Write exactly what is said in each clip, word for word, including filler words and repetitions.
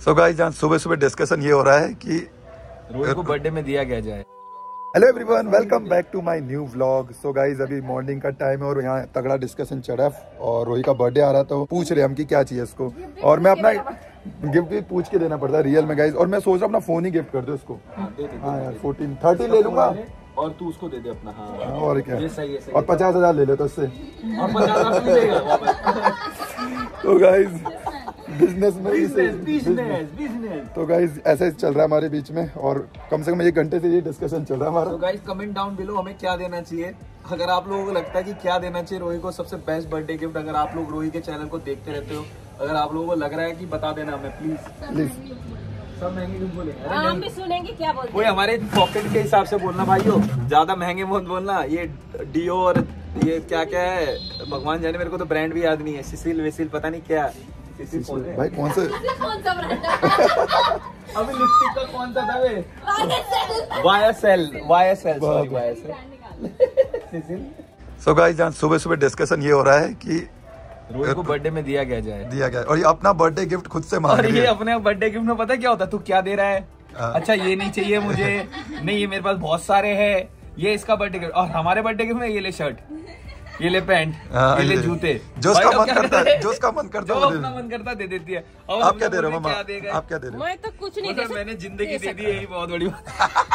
सो guys यहाँ सुबह सुबह डिस्कशन ये हो रहा है कि रोहित को बर्थडे में दिया क्या जाए। Hello everyone, welcome back to my new vlog. So guys अभी मॉर्निंग का टाइम है और यहाँ तगड़ा डिस्कशन चल रहा है और रोहित का बर्थडे आ रहा था, तो पूछ रहे हम कि क्या चाहिए इसको, और मैं अपना गिफ्ट भी पूछ के देना पड़ता है रियल में गाइस। और मैं सोच रहा हूँ अपना फोन ही गिफ्ट कर दो इसको। हाँ यार फोर्टीन थर्टी ले लूंगा और तू उसको दे दे अपना। हाँ और क्या, ये सही है, सही और पचास हजार ले लेते उससे। और पचास हजार तो गाइस बिजनेस में बिजनेस बिजनेस बिजनेस तो गाइस ऐसे चल रहा है हमारे बीच में, और कम से कम एक घंटे से ये डिस्कशन चल रहा है हमारा। तो गाइस कमेंट डाउन बिलो हमें क्या देना चाहिए। अगर आप लोगों को लगता है कि क्या देना चाहिए रोहित को सबसे बेस्ट बर्थडे गिफ्ट, अगर आप लोग रोहित के चैनल को देखते रहते हो, अगर आप लोगों को लग रहा है कि बता देना हमें प्लीज प्लीज। सब महंगे क्यों बोले, हम भी सुनेंगे क्या बोलते हैं। कोई हमारे पॉकेट के हिसाब से बोलना भाइयों, ज्यादा महंगे मत बोलना। ये डियो और ये क्या क्या है भगवान जाने, मेरे को तो ब्रांड भी याद नहीं है। सिसिल वेसिल पता नहीं क्या भाई कौन से कौन सा ब्रांड अभी लिपस्टिक का कौन सा था वे, YSL YSL sorry YSL. So guys यहाँ सुबह सुबह डिस्कशन ये हो रहा है कि रोहित को बर्थडे में दिया क्या जाए। दिया गया और ये अपना बर्थडे गिफ्ट खुद से मांग और रही ये है। अपने बर्थडे गिफ्ट में पता है क्या होता है, तू क्या दे रहा है, अच्छा ये नहीं चाहिए मुझे, नहीं ये मेरे पास बहुत सारे हैं, ये इसका बर्थडे गिफ्ट। और हमारे बर्थडे गिफ्ट में ये ले शर्ट, ये ले पैंट, ये ले जूते, जो उसका मन करता है, जो उसका मन करता है, जो अपना मन करता दे देती है। और आप क्या दे रहे हो मामा, आप क्या दे रहे हो? मैं तो कुछ नहीं दे सकती, मैंने जिंदगी दे दी, यही बहुत बड़ी बात।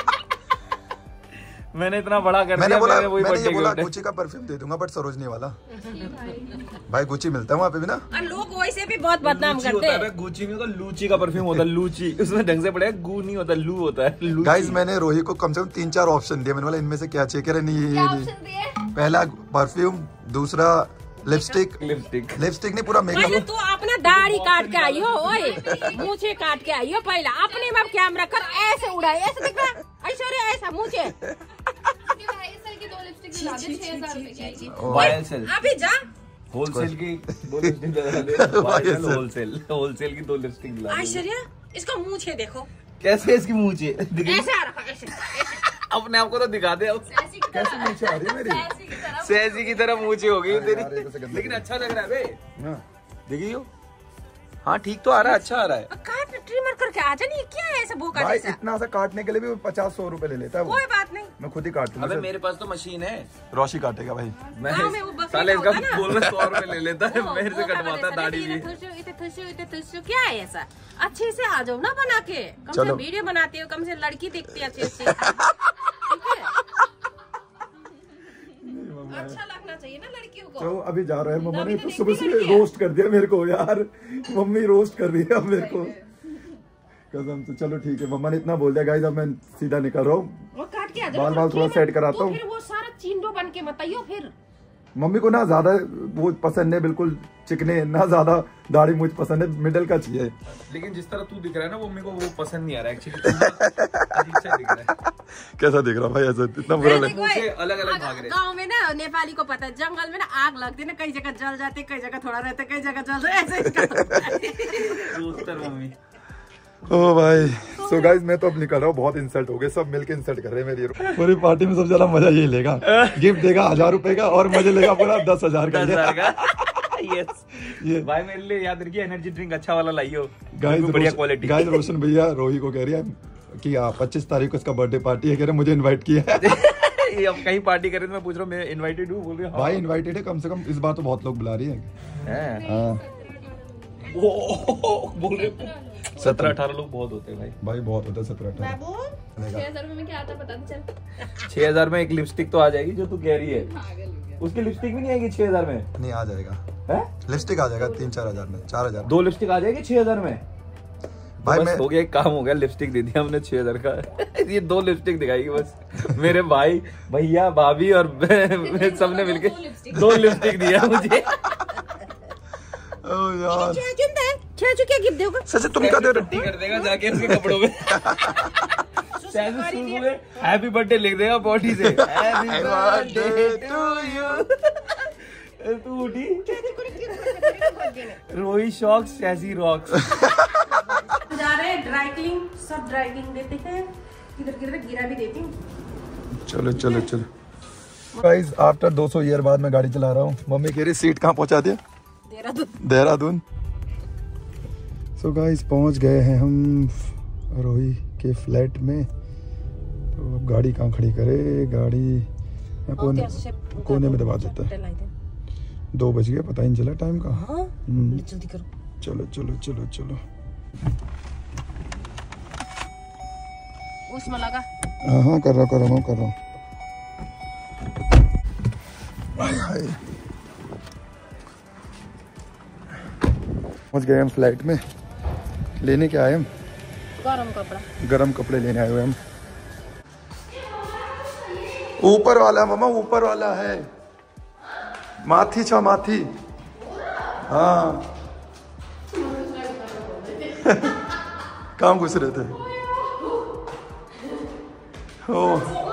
मैंने इतना बड़ा कर मैंने दिया, बोला मैंने वही मैंने ये बोला बर्थडे गुची का परफ्यूम दे दूंगा, बट सरोजनी वाला भाई गुची मिलता है वहाँ पे भी ना। और लोग वैसे भी बहुत बदनाम करते हैं। गुची में तो लूची का परफ्यूम होता है, लूची उसमें ढंग से पड़ेगा, गू नहीं होता, लू होता है। गाइस मैंने रोहित को कम से कम तीन चार ऑप्शन दिए, मैंने बोला इनमें से क्या चाहिए, कह रहे नहीं ये नहीं। पहला परफ्यूम, दूसरा लिपस्टिक लिपस्टिक लिपस्टिक नहीं पूरा पहले मेकअप। तू अपना दाढ़ी काट के आई हो, ओए मूछे काट के आई हो, पहले अपने में कैमरा कर ऐसे उड़ाए, ऐसे दिख रहा ऐश्वर्या, ऐसा मूछे अभी जा होलसेल की दो लिपस्टिक लगा दे, होलसेल होलसेल की दो लिपस्टिक दिला दे। ऐश्वर्या इसका मूछे देखो कैसे इसकी मूछे ऐसे आ रखा, ऐसे अपने आप को तो दिखा दे। अब कैसे नीचे आ रही है मेरी, सहजी की तरह मूछे हो गई तेरी, यार, ये तो से गंदा लेकिन लग अच्छा लग रहा है बे, हाँ। देखियो। हाँ ठीक तो आ रहा है, अच्छा आ रहा है। काट ट्रिमर करके आ जा। नहीं क्या है ऐसा बोका भाई जैसा? इतना सा काटने के लिए भी पचास सौ रुपए ले लेता है वो। कोई बात नहीं, मैं खुद ही काट अबे लूंगा। मेरे पास तो मशीन है, रोशी काटेगा भाई। मैं गाँव में वो बकरी साले का इसका होता है ना। बोल में सौ रुपए ले लेता है, वो- मेरे से वो क्या कटवाता है बोलते हैं, दाढ़ी भी। इते थुसु, इते थुसु, इते थुसु, क्या है ऐसा? अच्छे से आ जाओ ना बना के, कम से चलो। वीडियो बनाते हो, कम से लड़की दिखती है अच्छी अच्छी। ठीक है? अच्छा लगना चाहिए ना लड़कियों को। तो अभी जा रहे हैं, मम्मा ने अभी तो तो सुबह देखती सुबह लड़की है। रोस्ट कर दिया मेरे को यार, मम्मी रोस्ट कर रही है अब मेरे को कसम से। चलो ठीक है, मम्मा ने इतना बोल दिया गाइस, अब मैं सीधा निकल रहा हूँ। वो काट के आ जाओ, बाल बाल थोड़ा सेट कराता हूँ। फिर वो सारा चिंडो बन के मत आइयो फिर। मम्मी को ना ज्यादा वो पसंद है, बिल्कुल चिकने, ना ज्यादा दाढ़ी मुझ पसंद है, मिडल का चाहिए। लेकिन जिस तरह तू दिख रहा है ना, वो मम्मी को वो पसंद नहीं आ रहा है एक्चुअली, अजीब सा दिख रहा है। कैसा दिख रहा भाई, ऐसा इतना बुरा लग मुझे अलग अलग भाग रहे। गाँव में ना नेपाली को पता है, जंगल में ना आग लगती है ना, कई जगह जल जाते, कई जगह थोड़ा रहता, कई जगह जल जाए, ऐसे रोस्टर मम्मी। ओ भाई सो गाइस मैं तो अब निकल रहा हूँ, बहुत इंसल्ट हो गए, सब मिलके इंसल्ट कर रहे हैं मेरी। पूरी पार्टी में सबसे ज्यादा मजा ये लेगा, गिफ्ट देगा हजार रुपए का और मजे लेगा पूरा दस हजार का। यस ये भाई मेरे लिए याद रखिए, एनर्जी ड्रिंक अच्छा वाला लाइयो, गाइस बढ़िया क्वालिटी। गाइस रोशन भैया रोही को कह रही है कि पच्चीस तारीख को इसका बर्थडे पार्टी है, कह रहे मुझे इनवाइट किया है। ये अब कहीं पार्टी करे तो मैं पूछ रहा हूँ, मैं इनवाइटेड हूँ, बोल रही हूँ भाई इनवाइटेड है, कम से कम इस बार तो बहुत लोग बुला रही है। हैं। हाँ ओ, बोल रहे सत्रह अठारह लोग बहुत होते हैं भाई। भाई बहुत होता है सत्रह अठारह। छह हजार में क्या आता पता नहीं चल। छह हजार में एक लिपस्टिक तो आ जाएगी जो तू कह रही है, उसकी लिपस्टिक भी नहीं आएगी छह हजार में। नहीं आ जाएगा, है लिपस्टिक आ जाएगा तीन चार हजार में, चार हजार। दो लिपस्टिक आ जाएगी छह हजार में भाई बस मैं हो गया, एक काम हो गया, लिपस्टिक दे दिया हमने छह हजार का। ये दो लिपस्टिक दिखाएगी बस, मेरे भाई भैया भाभी और सबने मिलके दो लिपस्टिक दिया मुझे। ओ यार क्या गिफ्ट दोगे? सच तुम क्या दे रहे कर देगा जाके उसके कपड़ों में, हैप्पी बर्थडे लिख देगा बॉडी से, हैप्पी बर्थडे टू यू। तू उठी रोही शॉक्स ऐसी रॉक्स। जा रहे हैं ड्राई क्लीन, सब ड्राई क्लीन देते हैं, किधर किधर गिरा भी देती हूँ। चलो चलो चलो गाइस, आफ्टर दो सौ ईयर बाद मैं गाड़ी चला रहा हूँ। मम्मी कह रही सीट कहाँ पहुँचा दिया? देहरादून। देहरादून। सो गाइस पहुंच गए हैं हम रोही के फ्लैट में। तो अब गाड़ी कहाँ खड़ी करे, गाड़ी कोने कोने में दबा देता है। दो बज गए, पता ही नहीं चला टाइम का। जल्दी करो। चलो चलो चलो चलो। उसमें लगा। हाँ हाँ कर रहा कर रहा हूँ कर रहा हूँ। पहुँच गए हम फ्लाइट में। लेने क्या आए हम? गरम कपड़ा। गरम कपड़े लेने आए हुए हम। ऊपर वाला मामा, ऊपर वाला है। माथी छा माथी। हाँ कहाँ घुस रहे थे? ओ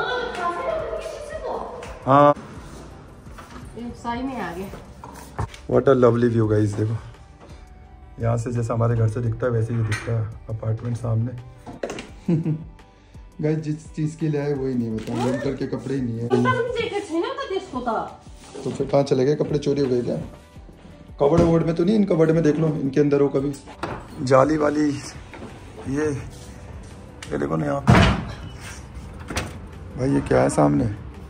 हाँ सही में आ गए। What a lovely view guys, देखो यहाँ से जैसा हमारे घर से दिखता है वैसे ही दिखता है अपार्टमेंट सामने। गाइस जिस चीज के लिए आए वही नहीं बता, विंटर के कपड़े ही नहीं है। तो फिर कहाँ चले गए? कपड़े चोरी हो गए क्या? कबड़ वोर्ड में तो नहीं? इन कबड़ में देख लो, इनके अंदर हो कभी। जाली वाली ये ये देखो ना यहाँ पे भाई, ये क्या है सामने?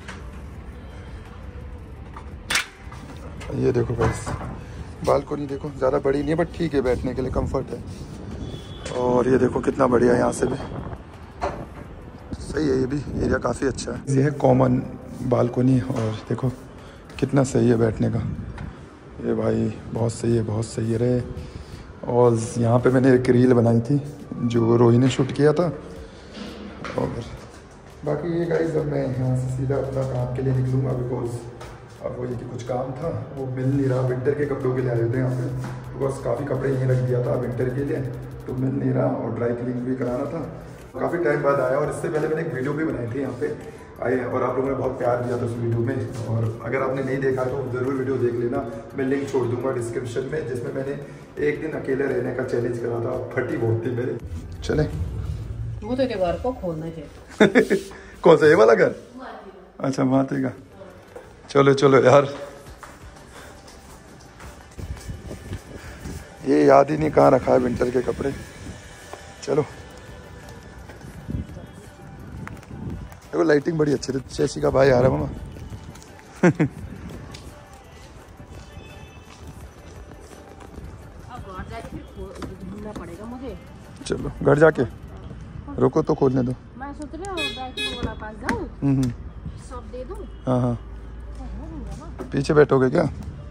ये देखो गाइस, बालकनी देखो, ज़्यादा बड़ी नहीं है बट ठीक है, बैठने के लिए कंफर्ट है। और ये देखो कितना बढ़िया, यहाँ से भी सही है। ये भी एरिया काफ़ी अच्छा है। ये है कॉमन बालकनी और देखो कितना सही है बैठने का। ये भाई बहुत सही है, बहुत सही है रे। और यहाँ पे मैंने एक रील बनाई थी जो रोही ने शूट किया था। और बाकी ये गाइस अब मैं यहाँ से सीधा अपना काम के लिए निकलूँगा, बिकॉज अब वो ये कि कुछ काम था वो मिल नहीं रहा। विंटर के कपड़ों के लिए आए होते हैं यहाँ पे, बिकॉज काफ़ी कपड़े यहीं रख दिया था विंटर के लिए, तो मिल नहीं रहा। और ड्राई क्लीनिंग भी कराना था, काफ़ी टाइम बाद आया। और इससे पहले मैंने एक वीडियो भी बनाई थी यहाँ पे आए, और आप लोगों ने बहुत प्यार दिया था उस वीडियो में। और अगर आपने नहीं देखा तो ज़रूर वीडियो देख लेना, मैं लिंक छोड़ दूंगा डिस्क्रिप्शन में, जिसमें मैंने एक दिन अकेले रहने का चैलेंज करा था। फटी बहुत थी मेरे। चले वो तो घर को खोलना चाहिए। कौन सा, ये वाला घर? अच्छा माते का। चलो चलो यार, ये याद ही नहीं कहाँ रखा है विंटर के कपड़े। चलो देखो लाइटिंग बड़ी अच्छी थी। शशि का भाई आ रहा है मामा। पड़ेगा मुझे। चलो घर जाके रुको तो खोलने दो। मैं सोच रही हूँ वाला पास जाऊँ, हम्म सब दे दूँ। हाँ हाँ पीछे बैठोगे क्या?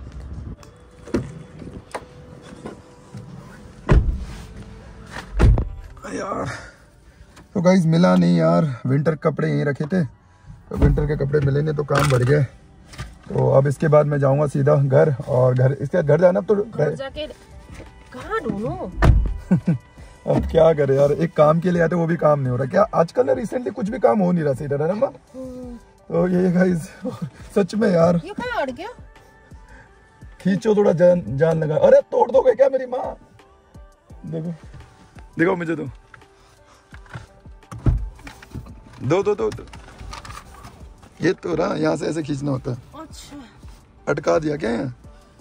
यार तो गाइस मिला नहीं यार, विंटर कपड़े यहीं रखे थे, तो विंटर के कपड़े मिले नहीं तो काम बढ़ गया। तो अब इसके बाद मैं जाऊंगा सीधा घर, और घर इसके बाद घर जाना तो घर जाके कहाँ ढूंढूं? अब क्या करे यार, एक काम के लिए आते वो भी काम नहीं हो रहा। क्या आजकल ना रिसेंटली कुछ भी काम हो नहीं रहा सीधा है ना। तो ये गाइस सच में यार, ये कहाँ अड़ गया? खींचो थोड़ा, जान जान लगा। अरे तोड़ दोगे क्या मेरी माँ? देखो देखो मुझे दो दो दो दो, दो। ये तो रहा, यहाँ से ऐसे खींचना होता है। अच्छा अटका दिया क्या यहाँ?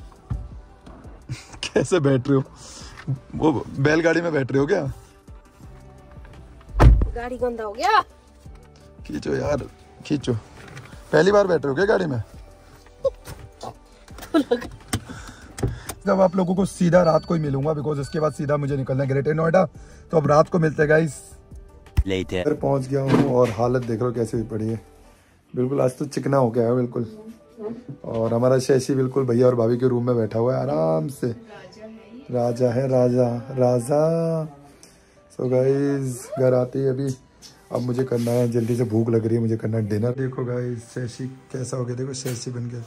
कैसे बैठ रहे हो? वो बैलगाड़ी में बैठ रहे हो क्या? गाड़ी गंदा हो गया। खींचो यार खींचो। पहली बार बैठ रहे हो क्या गाड़ी में? जब आप लोगों को सीधा रात को ही मिलूंगा, बिकॉज इसके बाद सीधा मुझे निकलना है ग्रेटर नोएडा। तो अब रात को मिलते हैं गाइस। लेटर पहुंच गया हूँ और हालत देख रहे हो कैसी हुई पड़ी है। बिल्कुल आज तो चिकना हो गया है बिल्कुल। और हमारा शशि बिल्कुल भैया और भाभी के रूम में बैठा हुआ है आराम से। राजा है राजा राजा। सो गाइस घर आते ही अभी अब मुझे करना है, जल्दी से भूख लग रही है, मुझे करना है डिनर। देखो गाइस शशि कैसा हो गया, देखो शशि बन गया।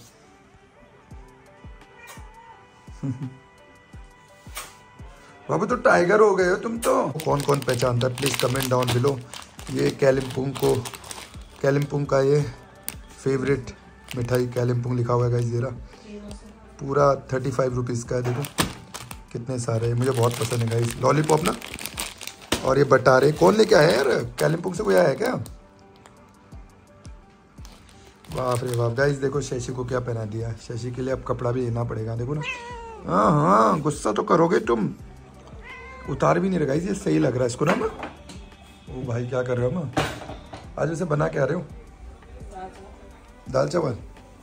बाबू तो टाइगर हो गए हो तुम तो। कौन कौन पहचानता है प्लीज कमेंट डाउन बिलो। ये कालिम्पोंग को कालिम्पोंग का ये फेवरेट मिठाई कालिम्पोंग लिखा हुआ है गाइस। जरा पूरा थर्टी फाइव रुपीज़ का है, देखो कितने सारे, मुझे बहुत पसंद है गाइस। लॉलीपॉप ना, और ये बटारे कौन लेके आया यार? कालिम्पोंग से कोई आया है क्या? बाप रे बाप गाइस, देखो शशि को क्या पहना दिया। शशि के लिए अब कपड़ा भी लेना पड़ेगा, देखो ना। हाँ हाँ गुस्सा तो करोगे तुम। उतार भी नहीं रखा, ये सही लग रहा है इसको ना। मैं ओ भाई क्या कर रहे हो? मैं आज वैसे बना के आ रहे हो? दाल चावल।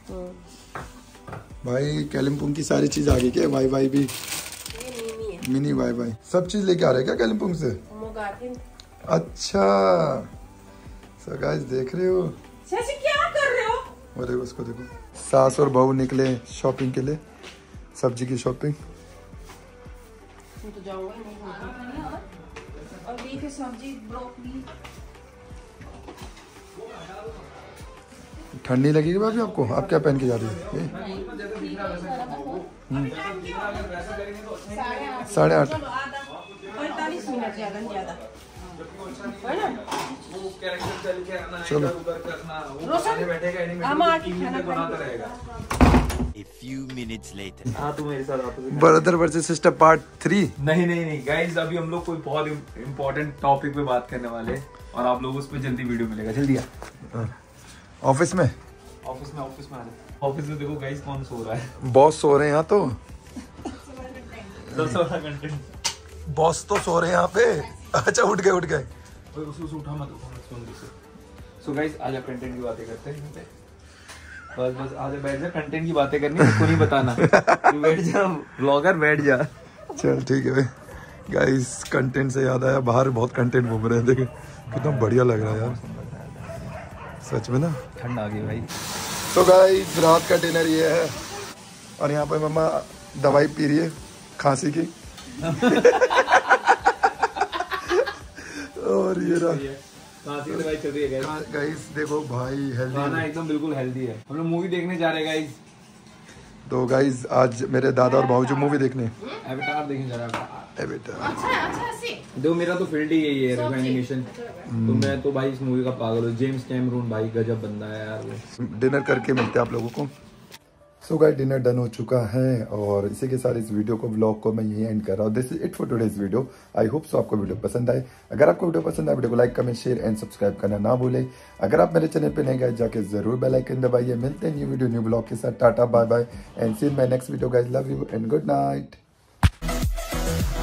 भाई कालिम्पोंग की सारी चीज आ गई क्या? वाई वाई भी, मिनी वाई वाई सब चीज लेके आ रहे हैं क्या कालिम्पोंग से? अच्छा सो गाइस देख रहे हो क्या कर रहे हो? वो देखो उसको देखो, सास और बहू निकले शॉपिंग के लिए, सब्जी की शॉपिंग। तो जाऊंगा नहीं और देखिए सब्जी ब्रोकली। ठंडी लगेगी भाभी आपको? आप क्या पहन के जा रही है? साढ़े आठ पैंतालीस मिनट ज्यादा ज्यादा। चलो हम आके खाना A few minutes later. हाँ तू मेरे साथ वापस। Brother versus sister part three. नहीं नहीं नहीं गाइस, अभी हम लोग कोई बहुत इम्पोर्टेंट टॉपिक पे बात करने वाले और आप लोगों उस पर जल्दी वीडियो मिलेगा। जल्दी आ ऑफिस में ऑफिस में ऑफिस में आ जाओ। ऑफिस में देखो गाइस कौन सो रहा है। बॉस सो रहे हैं यहाँ तो। दस वाला कंटेंट। बॉस तो सो रहे हैं यहाँ पे। अच्छा उठ गए उठ गए। उसको उठा मत सुन। सो गाइस आज कंटेंट की बातें करते हैं। बस बस आज बैठ जा, कंटेंट की बातें करनी है, नहीं बताना। तू बैठ जा ब्लॉगर, बैठ जा। चल ठीक है गाइस, कंटेंट से याद आया, बाहर बहुत कंटेंट घूम रहे हैं, देखे कितना बढ़िया लग रहा है यार सच में ना। ठंड आ गई भाई। तो गाइस रात का डिनर ये है और यहाँ पे मम्मा दवाई पी रही है खांसी की। और ये रहा खांसी दवाई चल रही है गाइस। गाइस देखो भाई हेल्दी खाना एकदम बिल्कुल हेल्दी है। हम लोग मूवी देखने जा रहे हैं गाइस। तो गाइस आज मेरे दादा और भाऊ जो मूवी देखने एवेटार देखने जा रहा है। एवेटार। अच्छा अच्छा से देखो मेरा तो फील्ड ही यही है, एनिमेशन। तो मैं तो भाई इस मूवी का पागल हूँ। जेम्स कैमरून भाई गजब बंदा है यार वो। डिनर करके मिलते हैं आप लोगों को। सो गाइस डिनर डन हो चुका है और इसी के साथ इस वीडियो को व्लॉग को मैं यही एंड कर रहा हूँ। This is it for today's video. I hope so आपको वीडियो पसंद आए। अगर आपको वीडियो पसंद आए वीडियो को like comment share and subscribe करना ना भूलें। अगर आप मेरे चैनल पे नए गए जाके जरूर बेल आइकन दबाइए। मिलते हैं न्यू वीडियो न्यू ब्लॉग के साथ। Tata bye bye and see in my next video guys. Love you and good night.